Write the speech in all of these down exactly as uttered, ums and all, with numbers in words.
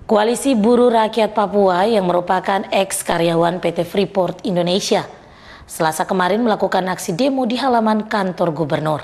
Koalisi Buruh Rakyat Papua yang merupakan ex-karyawan P T Freeport Indonesia Selasa kemarin melakukan aksi demo di halaman kantor gubernur.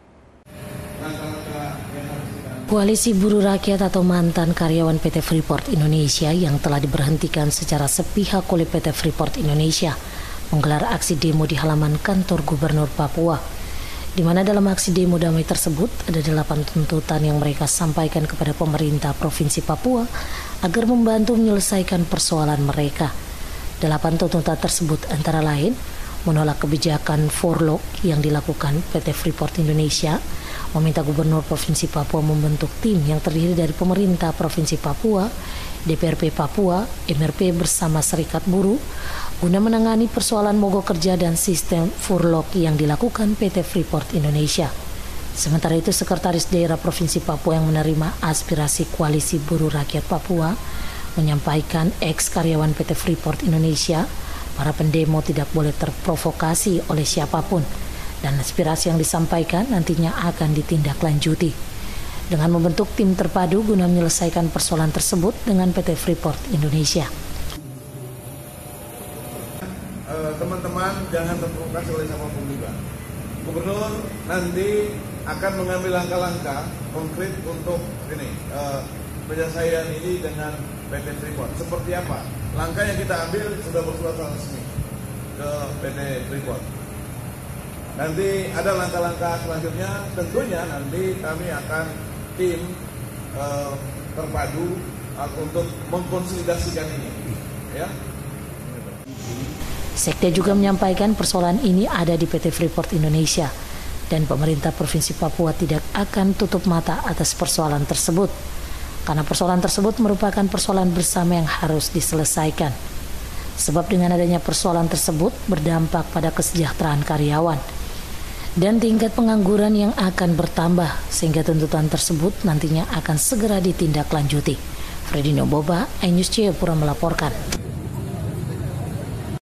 Koalisi Buruh Rakyat atau mantan karyawan P T Freeport Indonesia yang telah diberhentikan secara sepihak oleh P T Freeport Indonesia menggelar aksi demo di halaman kantor gubernur Papua, di mana dalam aksi demo damai tersebut ada delapan tuntutan yang mereka sampaikan kepada pemerintah Provinsi Papua agar membantu menyelesaikan persoalan mereka. Delapan tuntutan tersebut antara lain menolak kebijakan furlough yang dilakukan P T Freeport Indonesia, meminta Gubernur Provinsi Papua membentuk tim yang terdiri dari pemerintah Provinsi Papua, D P R P Papua, M R P bersama Serikat Buruh, guna menangani persoalan mogok kerja dan sistem furlough yang dilakukan P T Freeport Indonesia. Sementara itu, Sekretaris Daerah Provinsi Papua yang menerima aspirasi Koalisi Buruh Rakyat Papua menyampaikan ex-karyawan P T Freeport Indonesia, para pendemo tidak boleh terprovokasi oleh siapapun dan aspirasi yang disampaikan nantinya akan ditindaklanjuti dengan membentuk tim terpadu guna menyelesaikan persoalan tersebut dengan P T Freeport Indonesia. Teman-teman jangan terprovokasi oleh siapapun juga. Gubernur nanti akan mengambil langkah-langkah konkret untuk ini uh, penyelesaian ini dengan P T Freeport. Seperti apa? Langkah yang kita ambil sudah bersurat resmi ke P T Freeport. Nanti ada langkah-langkah selanjutnya, tentunya nanti kami akan tim uh, terpadu uh, untuk mengkonsolidasikan ini, ya. Sekda juga menyampaikan persoalan ini ada di P T Freeport Indonesia dan pemerintah Provinsi Papua tidak akan tutup mata atas persoalan tersebut karena persoalan tersebut merupakan persoalan bersama yang harus diselesaikan. Sebab dengan adanya persoalan tersebut berdampak pada kesejahteraan karyawan dan tingkat pengangguran yang akan bertambah sehingga tuntutan tersebut nantinya akan segera ditindaklanjuti. Freddy Noboba, iNews Jayapura melaporkan.